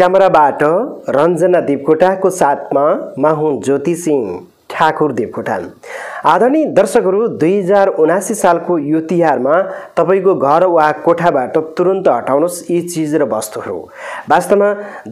क्यामेराबाट रञ्जना देवकोटाको साथमा म हुँ ज्योति सिंह ठाकुर देवकोटा। आदरणीय दर्शकहरू, 2079 सालको यो तिहारमा तपाईको घर वा कोठाबाट तुरुन्त हटाउनुहोस् यी चीज र वस्तुहरू। वास्तवमा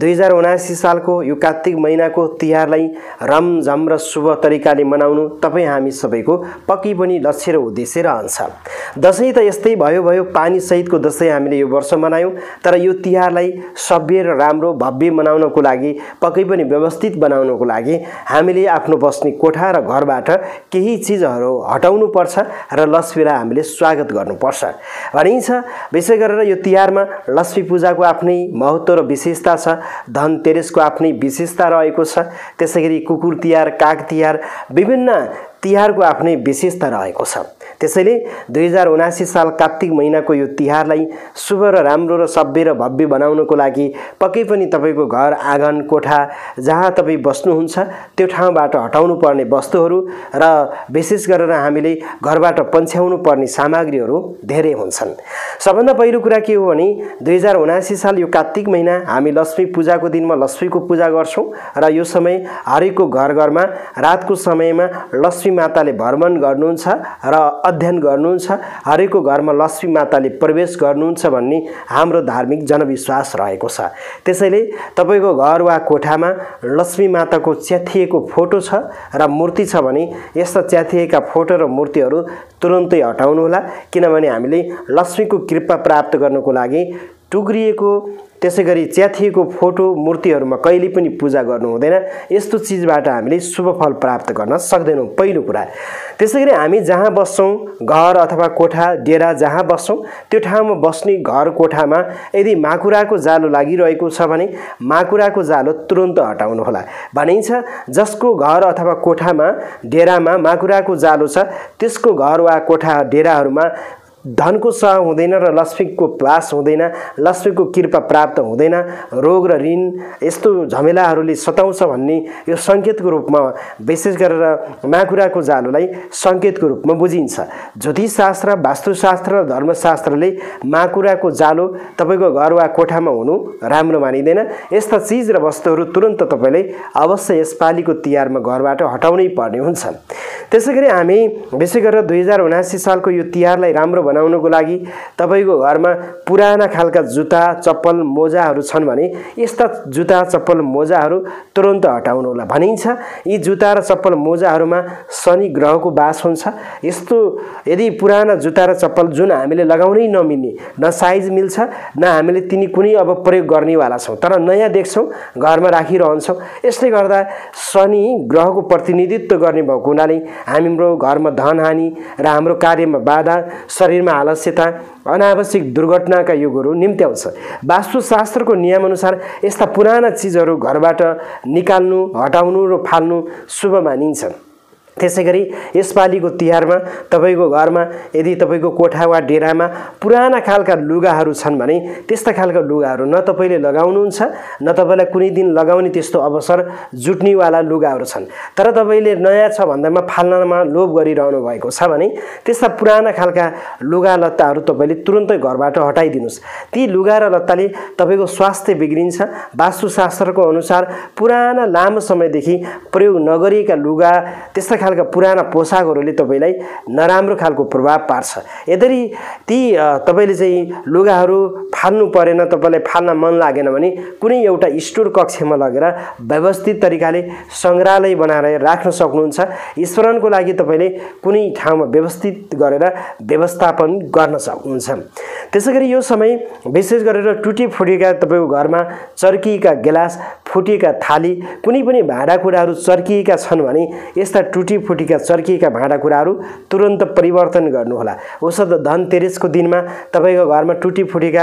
2079 सालको यो कार्तिक महिनाको तिहारलाई रमझम र शुभ तरिकाले मनाउनु तपाई हामी सबैको पक्कै पनि लक्ष्य र उद्देश्य रहन्छ। दशैं त यस्तै भयो पानी सहितको दशैं हामीले यो वर्ष मनायौं, तर यो तिहारलाई सभ्य र राम्रो भव्य मनाउनको लागि पक्कै पनि व्यवस्थित बनाउनको लागि हामीले आफ्नो बस्ने कोठा र घरबाट केही चीजहरू हटाउनु पर्छ र लक्ष्मीलाई हामीले स्वागत गर्नुपर्छ भनिन्छ। विशेष गरेर यो तिहारमा लक्ष्मी पूजाको आफ्नै महत्त्व र विशेषता छ, धनतेरसको आफ्नै विशेषता रहेको छ। त्यसैगरी कुकुर तिहार, काग तिहार, विभिन्न तिहारको आफ्नै विशेषता रहेको छ। त्यसैले 2079 साल कार्तिक महिनाको यो तिहारलाई शुभ र राम्रो र सभ्य र भव्य बनाउनको लागि पक्कै पनि तपाईको घर, आँगन, कोठा जहाँ तपाई बस्नुहुन्छ त्यो ठाउँबाट हटाउनु पर्ने वस्तुहरू र विशेष गरेर हामीले घरबाट पन्छ्याउनु पर्ने सामग्रीहरू धेरै हुन्छन्। सबभन्दा पहिलो कुरा के हो भने 2079 साल यो कार्तिक महिना हामी लक्ष्मी पूजाको दिनमा लक्ष्मीको पूजा गर्छौं र यो समय हरेकको घर घरमा रातको समयमा लक्ष्मी माताले भ्रमण गर्नुहुन्छ र अध्ययन गर्नुहुन्छ। हरेकको घरमा लक्ष्मी माताले प्रवेश गर्नुहुन्छ भन्ने हाम्रो धार्मिक जनविश्वास रहेको छ। त्यसैले तपाईको घर वा कोठामा लक्ष्मी माताको च्याथिएको फोटो छ र मूर्ति छ भने यस्ता च्याथिएका फोटो र मूर्तिहरू तुरुन्तै हटाउनु होला, किनभने हामीले लक्ष्मीको कृपा प्राप्त गर्नको लागि टुक्रिएको त्यसैगरी च्याथिएको फोटो मूर्तिहरूमा कहिले पनि पूजा गर्नु हुँदैन। यस्तो चीजबाट हामीले शुभ फल प्राप्त गर्न सक्दैनौं पहिलो कुरा। त्यसैगरी हामी जहाँ बस्छौं, घर अथवा कोठा, डेरा जहाँ बस्छौं त्यो ठाउँमा बस्ने घर कोठामा यदि माकुराको जालो लागिरहेको छ भने माकुराको जालो तुरुन्त हटाउनु होला भनिन्छ। जसको घर अथवा कोठामा, डेरामा माकुराको जालो छ त्यसको घर वा कोठा, डेराहरूमा धनको सह हुँदैन र लक्ष्मीको वास हुँदैन, लक्ष्मीको कृपा प्राप्त हुँदैन, रोग र ऋण यस्तो झमेलाहरूले सताउँछ भन्ने यो संकेतको रूपमा विशेष गरेर माकुराको जालोलाई संकेतको रूपमा बुझिन्छ। ज्योतिष शास्त्र, वास्तुशास्त्र र धर्मशास्त्रले माकुराको जालो तपाईको घर वा कोठामा हुनु राम्रो मानिदैन। यस्ता चीज र वस्तुहरू तुरुन्त तपाईले अवश्य यसपालिको तिहारमा घरबाट हटाउनै पर्ने हुन्छ। त्यसैगरी हामी विशेष गरेर 2079 सालको यो तिहारलाई राम्रो बनाउनको लागि तपाईको घरमा पुराना खालका जुत्ता, चप्पल, मोजाहरू छन् भने यस्ता जुत्ता, चप्पल, मोजाहरू तुरुन्त हटाउनु होला भनिन्छ। यी जुत्ता र चप्पल, मोजाहरूमा शनि ग्रहको वास हुन्छ। यस्तो यदि पुराना जुत्ता र चप्पल जुन हामीले लगाउनै नमिल्ने, न साइज मिल्छ, न हामीले तिनी कुनै अब प्रयोग गर्नेवाला छौं तर नयाँ देख्छौं, घरमा राखिरहन्छौं, यसले गर्दा शनि ग्रहको प्रतिनिधित्व गर्ने भएको हुनाले हाम्रो घरमा धनहानि र हाम्रो कार्यमा बाधा, शरीरमा आलस्यता, अनावश्यक दुर्घटनाका योगहरू निम्त्याउँछ। वास्तुशास्त्रको नियम अनुसार यस्ता पुराना चीजहरू घरबाट निकाल्नु, हटाउनु र फाल्नु शुभ मानिन्छ। त्यसैगरी यसपालिको तिहारमा तपाईको घरमा यदि तपाईको कोठा वा डेरामा पुराना खालका लुगाहरू छन् भने त्यस्ता खालका लुगाहरू न तपाईले लगाउनुहुन्छ, न तपाईलाई कुनै दिन लगाउने त्यस्तो अवसर जुट्नेवाला लुगाहरू छन्, तर तपाईले नयाँ छ भन्दामा फाल्नमा लोभ गरिरहनु भएको छ भने त्यस्ता पुराना खालका लुगा लत्ताहरू तपाईले तुरुन्तै घरबाट हटाइदिनुस्। ती लुगा र लत्ताले तपाईको स्वास्थ्य बिग्रिन्छ। वास्तुशास्त्रको अनुसार पुराना लामो समयदेखि प्रयोग नगरिएका लुगा, त्यस्ता खालका पुराना पोशाकहरूले तपाईलाई नराम्रो खालको प्रभाव पार्छ। यदि ती तपाईले चाहिँ लुगाहरू फाल्नु परेन, तपाईलाई फाल्न मन लागेन भने कुनै एउटा स्टोर कक्षमा लगेर व्यवस्थित तरिकाले संग्रहालय बनाएर राख्न सक्नुहुन्छ। स्मरणको लागि तपाईले कुनै ठाउँमा व्यवस्थित गरेर व्यवस्थापन गर्न सक्नुहुन्छ। त्यसैगरी यो समय विशेष गरेर टुटी फुटेका तपाईको घरमा चर्किएका गिलास, फुटेका थाली, कुनै पनि भाँडाकुँडाहरू चर्किएका छन् भने यस्ता टुटी फुटेका चर्किएका भाँडाकुँडाहरू तुरुन्त परिवर्तन गर्नुहोला। औषध धनतेरसको दिनमा तपाईको घरमा टुटी फुटेका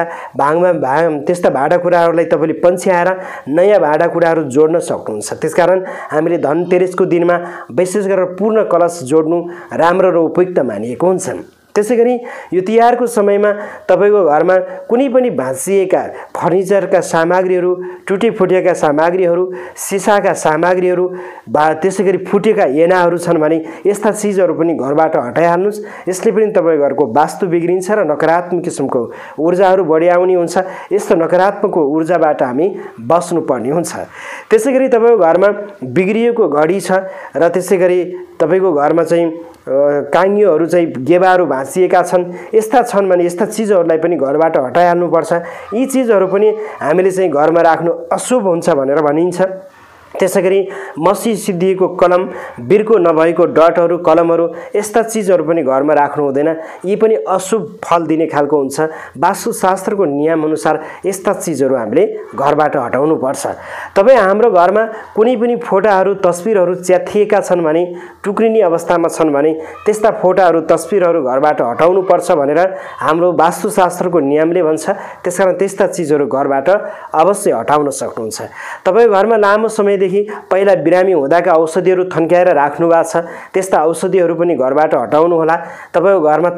त्यस्ता भाँडाकुँडाहरूलाई तपाईले पन्छ्याएर नयाँ भाँडाकुँडाहरू जोड्न सक्नुहुन्छ। त्यसकारण हामीले धनतेरसको दिनमा विशेष गरेर पूर्ण कलश जोड्नु राम्रो र उपयुक्त मानिएको हुन्छ। त्यसैगरी यो तिहारको समयमा तपाईको घरमा कुनै पनि भाँचिएका फर्निचरका सामग्रीहरू, टुटेफुटेका सामग्रीहरू, सिसाका सामग्रीहरू त्यसैगरी फुटेका ऐनाहरू छन् भने यस्ता चीजहरू पनि घरबाट हटाइहाल्नुस्। यसले पनि तपाईको घरको वास्तु बिग्रिन्छ र नकारात्मक किसिमको ऊर्जाहरू बढी आउने हुन्छ। यस्तो नकारात्मक ऊर्जाबाट हामी बस्नुपर्ने हुन्छ। त्यसैगरी तपाईको घरमा बिग्रिएको घडी छ र त्यसैगरी तपाईको घरमा चाहिँ काङ्योहरू चाहिँ गेबाहरू भाँचिएका छन्, यस्ता छन् भने यस्ता चीजहरूलाई पनि घरबाट हटाइहाल्नुपर्छ। यी चीजहरू पनि हामीले चाहिँ घरमा राख्नु अशुभ हुन्छ भनेर भनिन्छ। त्यसैगरी मसी सिद्धिएको कलम, बिर्को नभएको डटहरू, कलमहरू यस्ता चीजहरू पनि घरमा राख्नु हुँदैन। यी पनि अशुभ फल दिने खालको हुन्छ। वास्तुशास्त्रको नियम अनुसार यस्ता चीजहरू हामीले घरबाट हटाउनु पर्छ। तपाईँ हाम्रो घरमा कुनै पनि फोटाहरू, तस्बिरहरू च्यातिएका छन् भने, टुक्रिने अवस्थामा छन् भने त्यस्ता फोटाहरू, तस्बिरहरू घरबाट हटाउनु पर्छ भनेर हाम्रो वास्तुशास्त्रको नियमले भन्छ। त्यसकारण त्यस्ता चीजहरू घरबाट अवश्य हटाउन सक्नुहुन्छ। तपाईँ घरमा लामो समय पहिला बिरामी हुँदाका औषधिहरू थन्क्याएर राख्नु भएको छ, त्यस्ता औषधिहरू पनि घरबाट हटाउनु होला। तपाईको घरमा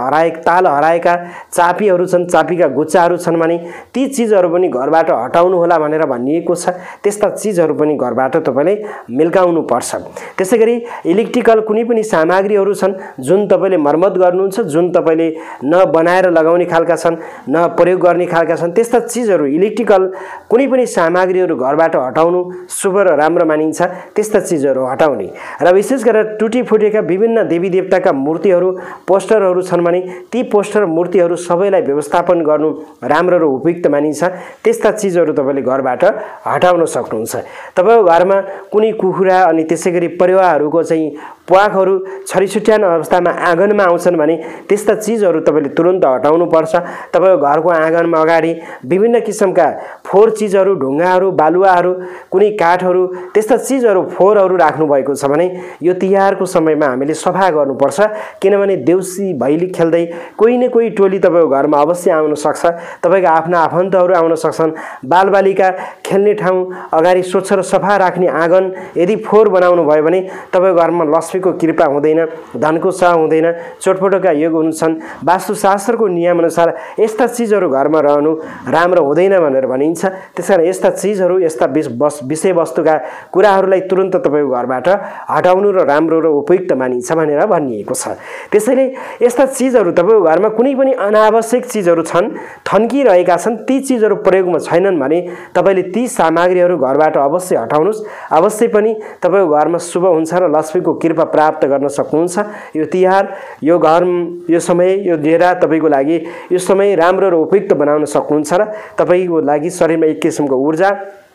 ताल हराएका चापीहरू छन्, चापीका गुच्चाहरू छन् भने ती चीजहरू पनि घरबाट हटाउनु होला भनेर भनिएको छ। त्यस्ता चीजहरू पनि घरबाट तपाईले मिल्काउनु पर्छ। त्यसैगरी इलेक्ट्रिकल कुनै पनि सामग्रीहरू छन् जुन तपाईले मर्मत गर्नुहुन्छ, जुन तपाईले न बनाएर लगाउने खालका छन्, न प्रयोग गर्ने खालका छन्, त्यस्ता चीजहरू इलेक्ट्रिकल कुनै पनि सामग्रीहरू घरबाट हटाउनु शुभ र राम्रो मानिन्छ। त्यस्ता चीजहरू हटाउने र विशेष गरेर टुटी फुटेका विभिन्न देवी देवताका मूर्तिहरू, पोस्टरहरू छन् भने ती पोस्टर, मूर्तिहरू सबैलाई व्यवस्थापन गर्नु राम्रो र उपयुक्त मानिन्छ। त्यस्ता चीजहरू तपाईले घरबाट हटाउन सक्नुहुन्छ। तपाईको घरमा कुनै कुखुरा अनि त्यसैगरी परेवाहरूको चाहिँ प्वाखहरू छरिछुट्याउने अवस्थामा आँगनमा आउँछन् भने त्यस्ता चीजहरू तपाईले तुरुन्त हटाउनु पर्छ। तपाईको घरको आँगनमा अगाडि विभिन्न किसिमका फोहोर चीजहरू, ढुङ्गाहरू, बालुवाहरू, कुनै काठहरू, त्यस्ता चीजहरू, फोहोरहरू राख्नु भएको छ भने यो तिहारको समयमा हामीले सफा गर्नुपर्छ। किनभने देउसी भैली खेल्दै कोही न कोही टोली तपाईको घरमा अवश्य आउन सक्छ। तपाईका आफ्ना आफन्तहरू आउन सक्छन्। बालबालिका खेल्ने ठाउँ अगाडि स्वच्छ र सफा राख्ने आँगन यदि फोहोर बनाउनु भयो भने तपाईको घरमा लक्ष्मीको कृपा हुँदैन, धनको चाह हुँदैन, चोटपटकका योग हुन्छन्। वास्तुशास्त्रको नियम अनुसार यस्ता चीजहरू घरमा रहनु राम्रो हुँदैन भनेर भनिन्छ। त्यसकारण यस्ता चीजहरू, यस्ता विषयवस्तुका कुराहरूलाई तुरुन्त तपाईको घरबाट हटाउनु र राम्रो र उपयुक्त मानिन्छ भनेर भनिएको छ। त्यसैले यस्ता चीजहरू तपाईको घरमा कुनै पनि अनावश्यक चीजहरू छन्, थन्किरहेका छन्, ती चीजहरू प्रयोगमा छैनन् भने तपाईले ती सामग्रीहरू घरबाट अवश्य हटाउनुस्। अवश्य पनि तपाईको घरमा शुभ हुन्छ र लक्ष्मीको कृपा प्राप्त गर्न सक्नुहुन्छ। यो तिहार, यो घर, यो समय, यो डेरा तपाईको लागि यो समय राम्रो र उपयुक्त बनाउन सक्नुहुन्छ र तपाईको लागि शरीरमा एक किसिमको ऊर्जा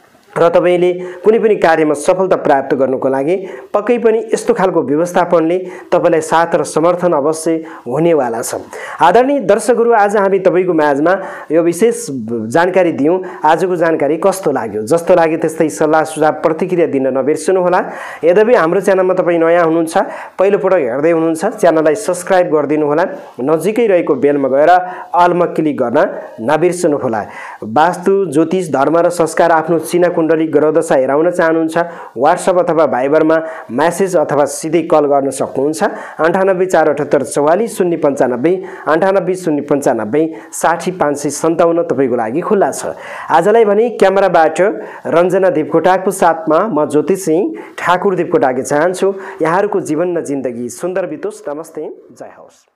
र तपाईले कुनै पनि कार्यमा सफलता प्राप्त गर्नुको लागि पक्कै पनि यस्तो खालको व्यवस्थापनले तपाईलाई साथ र समर्थन अवश्य हुनेवाला छ। आदरणीय दर्शकहरू, आज हामी तपाईको माझमा यो विशेष जानकारी दियौं। आजको जानकारी कस्तो लाग्यो? जस्तो लाग्यो त्यस्तै सल्लाह सुझाव प्रतिक्रिया दिन नबिर्सनु होला। यद्यपि हाम्रो च्यानलमा तपाईँ नयाँ हुनुहुन्छ, पहिलो पटक हेर्दै हुनुहुन्छ, च्यानललाई सब्स्क्राइब गरिदिनु होला। नजिकै रहेको बेलमा गएर अलमा क्लिक गर्न नबिर्सनु होला। वास्तु, ज्योतिष, धर्म र संस्कार आफ्नो चिना कुण्डली ग्रहदशा हेराउन चाहनुहुन्छ, व्हाट्सएप अथवा भाइबरमा मेसेज अथवा सिधै कल गर्न सक्नुहुन्छ। 9848844095 980895 60557 तपाईको लागि खुल्ला छ। आजलाई भने क्यामेराबाट रञ्जना देवकोटाको साथमा म ज्योति सिंह ठाकुर देवकोटाके चाहन्छु यहाँहरूको जीवन र जिन्दगी सुन्दर बितोस्। नमस्ते, जय होस्।